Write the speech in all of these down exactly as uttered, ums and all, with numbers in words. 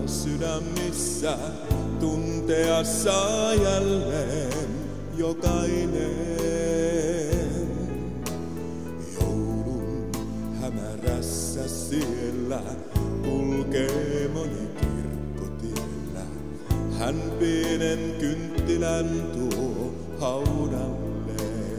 sydämissä tuntea saa jälleen jokainen. Joulun hämärässä siellä kulkee moni kirkkotiellä. Hän pienen kynttilän tuo haudalle.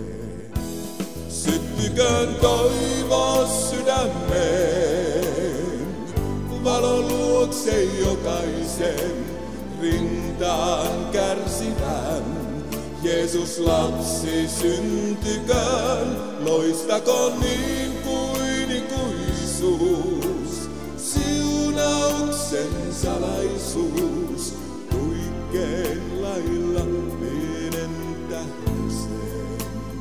Syttyköön toivo sydämeen, valon luokse jokaisen rintaan kärsivän. Jeesus lapsi syntyköön, loistakoon niin kuin ikuisuus. Siunauksen salaisuus tuikkeen lailla pienen tähtöseen.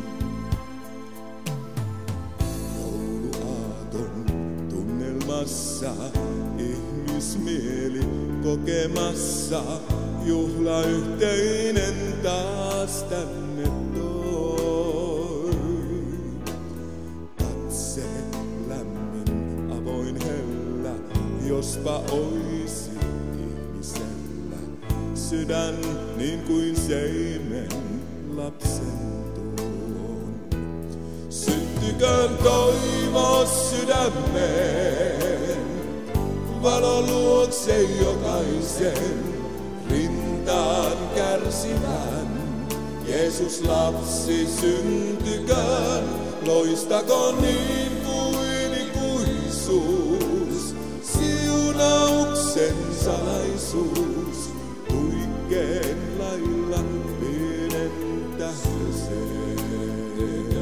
Jouluaaton tunnelmassa ihmismieli kokemassa, juhla yhteinen taas tänne toi. Katse lämmin, avoin hellä, jospa oisi ihmisellä sydän niin kuin seimen lapsen tuon. Syttyköön toivo sydämeen, valo luokse jokaisen rintaan kärsivän. Jeesus lapsi syntyköön, loistakoon niin kuin ikuisuus. Siunauksen salaisuus tuikkeen lailla pienen tähtöseen.